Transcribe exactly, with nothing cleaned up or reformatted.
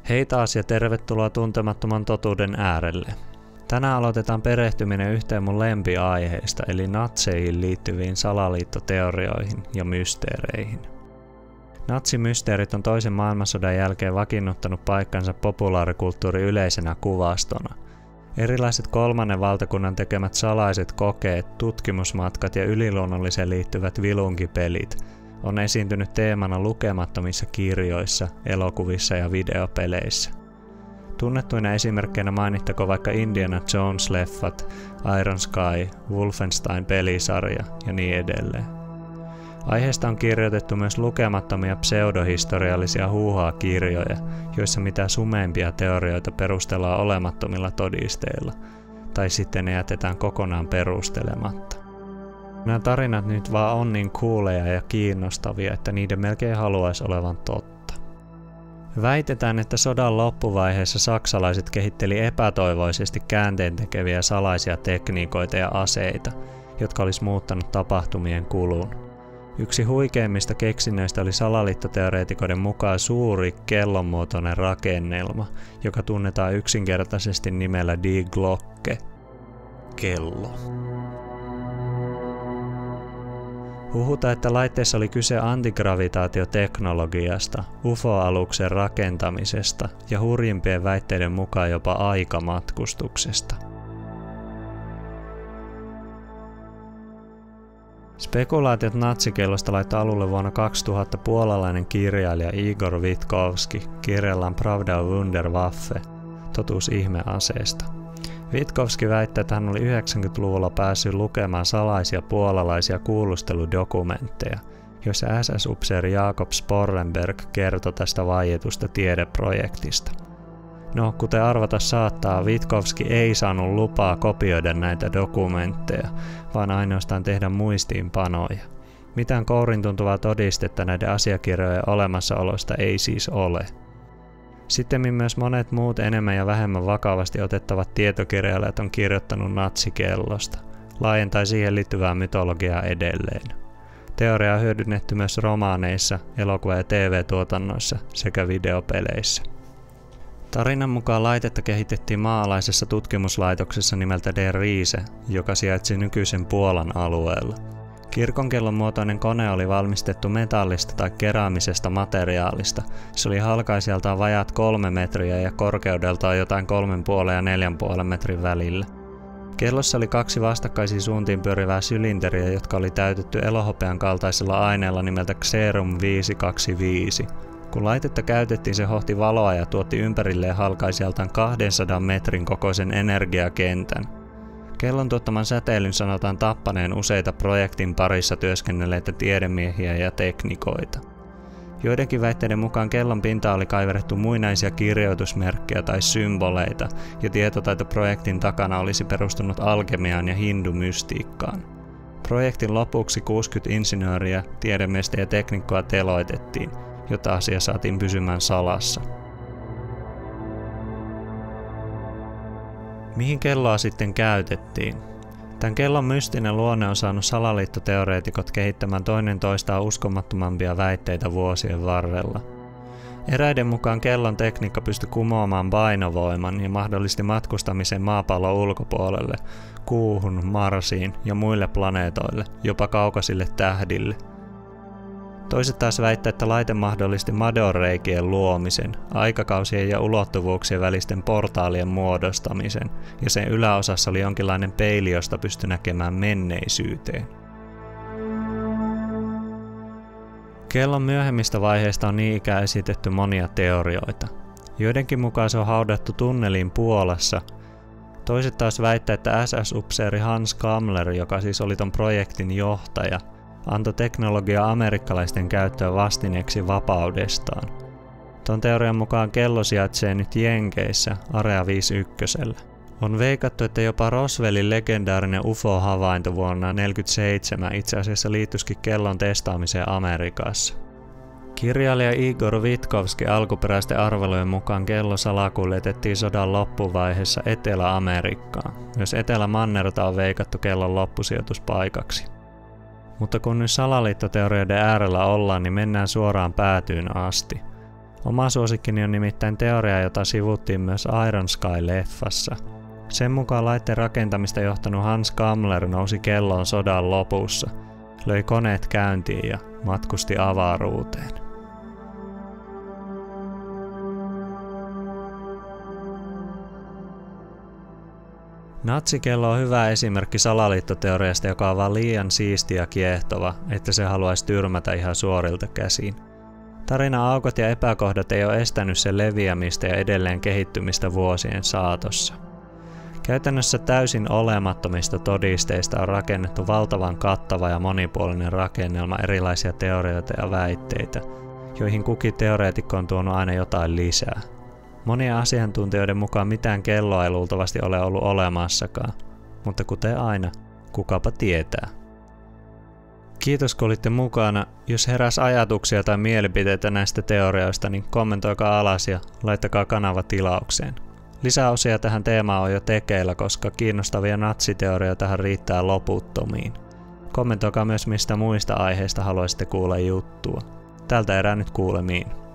Hei taas ja tervetuloa tuntemattoman totuuden äärelle. Tänään aloitetaan perehtyminen yhteen mun lempiaiheista eli natseihin liittyviin salaliittoteorioihin ja mysteereihin. Natsimysteerit on toisen maailmansodan jälkeen vakiinnuttanut paikkansa populaarikulttuuri yleisenä kuvastona. Erilaiset kolmannen valtakunnan tekemät salaiset kokeet, tutkimusmatkat ja yliluonnolliseen liittyvät vilunkipelit on esiintynyt teemana lukemattomissa kirjoissa, elokuvissa ja videopeleissä. Tunnettuina esimerkkeinä mainittako vaikka Indiana Jones-leffat, Iron Sky, Wolfenstein-pelisarja ja niin edelleen. Aiheesta on kirjoitettu myös lukemattomia pseudohistoriallisia huuhaa-kirjoja, joissa mitä sumeimpia teorioita perustellaan olemattomilla todisteilla, tai sitten ne jätetään kokonaan perustelematta. Nämä tarinat nyt vaan on niin kuuleja ja kiinnostavia, että niiden melkein haluaisi olevan totta. Väitetään, että sodan loppuvaiheessa saksalaiset kehitteli epätoivoisesti käänteentekeviä salaisia tekniikoita ja aseita, jotka olisi muuttanut tapahtumien kulun. Yksi huikeimmista keksinnöistä oli salaliittoteoreetikoiden mukaan suuri kellonmuotoinen rakennelma, joka tunnetaan yksinkertaisesti nimellä Die Glocke, kello. Huhutaan, että laitteessa oli kyse antigravitaatioteknologiasta, U F O-aluksen rakentamisesta ja hurjimpien väitteiden mukaan jopa aikamatkustuksesta. Spekulaatiot natsikellosta laittoi alulle vuonna kaksituhatta puolalainen kirjailija Igor Witkowski kirjallaan Pravda o Wunderwaffe, totuus ihmeaseesta. Witkowski väittää, että hän oli yhdeksänkymmentäluvulla päässyt lukemaan salaisia puolalaisia kuulusteludokumentteja, joissa S S-upseeri Jakob Sporrenberg kertoi tästä vaietusta tiedeprojektista. No, kuten arvata saattaa, Witkowski ei saanut lupaa kopioida näitä dokumentteja, vaan ainoastaan tehdä muistiinpanoja. Mitään kourin tuntuvaa todistetta näiden asiakirjojen olemassaolosta ei siis ole. Sittemmin myös monet muut enemmän ja vähemmän vakavasti otettavat tietokirjailijat on kirjoittanut natsikellosta, laajentai siihen liittyvää mytologiaa edelleen. Teoriaa on hyödynnetty myös romaaneissa, elokuva- ja T V-tuotannoissa sekä videopeleissä. Tarinan mukaan laitetta kehitettiin maalaisessa tutkimuslaitoksessa nimeltä Der Riese, joka sijaitsi nykyisen Puolan alueella. Kirkonkellon muotoinen kone oli valmistettu metallista tai keräämisestä materiaalista. Se oli halkaisijaltaan vajaat kolme metriä ja korkeudeltaan jotain kolmen puolen ja neljän puolen metrin välillä. Kellossa oli kaksi vastakkaisiin suuntiin pyörivää sylinteriä, jotka oli täytetty elohopean kaltaisella aineella nimeltä Xerum viisisataakaksikymmentäviisi. Kun laitetta käytettiin, se hohti valoa ja tuotti ympärilleen halkaisijaltaan kahdensadan metrin kokoisen energiakentän. Kellon tuottaman säteilyn sanotaan tappaneen useita projektin parissa työskennelleitä tiedemiehiä ja teknikoita. Joidenkin väitteiden mukaan kellon pintaan oli kaiverrettu muinaisia kirjoitusmerkkejä tai symboleita, ja tietotaitoprojektin takana olisi perustunut alkemiaan ja hindumystiikkaan. Projektin lopuksi kuusikymmentä insinööriä, tiedemiestä ja teknikkoa teloitettiin, jotta asia saatiin pysymään salassa. Mihin kelloa sitten käytettiin? Tämän kellon mystinen luonne on saanut salaliittoteoreetikot kehittämään toinen toistaan uskomattomampia väitteitä vuosien varrella. Eräiden mukaan kellon tekniikka pystyi kumoamaan painovoiman ja mahdollisti matkustamisen maapallon ulkopuolelle, Kuuhun, Marsiin ja muille planeetoille, jopa kaukaisille tähdille. Toiset taas väittää, että laite mahdollisti madonreikien luomisen, aikakausien ja ulottuvuuksien välisten portaalien muodostamisen, ja sen yläosassa oli jonkinlainen peili, josta pystyi näkemään menneisyyteen. Kellon myöhemmistä vaiheista on niin ikään esitetty monia teorioita. Joidenkin mukaan se on haudattu tunneliin Puolassa. Toiset taas väittää, että S S-upseeri Hans Kammler, joka siis oli ton projektin johtaja, antoi teknologiaa amerikkalaisten käyttöön vastineeksi vapaudestaan. Ton teorian mukaan kello sijaitsee nyt Jenkeissä, Area viisikymmentäyksi. On veikattu, että jopa Roswellin legendaarinen U F O-havainto vuonna tuhatyhdeksänsataaneljäkymmentäseitsemän itse asiassa liittyisikin kellon testaamiseen Amerikassa. Kirjailija Igor Witkowski alkuperäisten arvelujen mukaan kello salakuljetettiin sodan loppuvaiheessa Etelä-Amerikkaan. Myös Etelä-Mannerta on veikattu kellon loppusijoituspaikaksi. Mutta kun nyt salaliittoteorioiden äärellä ollaan, niin mennään suoraan päätyyn asti. Oma suosikkini on nimittäin teoria, jota sivuttiin myös Iron Sky-leffassa. Sen mukaan laitteen rakentamista johtanut Hans Kammler nousi kelloon sodan lopussa, löi koneet käyntiin ja matkusti avaruuteen. Natsikello on hyvä esimerkki salaliittoteoriasta, joka on vaan liian siisti ja kiehtova, että se haluaisi tyrmätä ihan suorilta käsiin. Tarinan aukot ja epäkohdat ei ole estänyt sen leviämistä ja edelleen kehittymistä vuosien saatossa. Käytännössä täysin olemattomista todisteista on rakennettu valtavan kattava ja monipuolinen rakennelma erilaisia teorioita ja väitteitä, joihin kukin teoreetikko on tuonut aina jotain lisää. Monien asiantuntijoiden mukaan mitään kelloa ei luultavasti ole ollut olemassakaan, mutta kuten aina, kukapa tietää. Kiitos kun olitte mukana. Jos heräs ajatuksia tai mielipiteitä näistä teorioista, niin kommentoikaa alas ja laittakaa kanava tilaukseen. Lisäosia tähän teemaan on jo tekeillä, koska kiinnostavia natsiteorioitahan riittää loputtomiin. Kommentoikaa myös mistä muista aiheista haluaisitte kuulla juttua. Tältä erää nyt kuulemiin.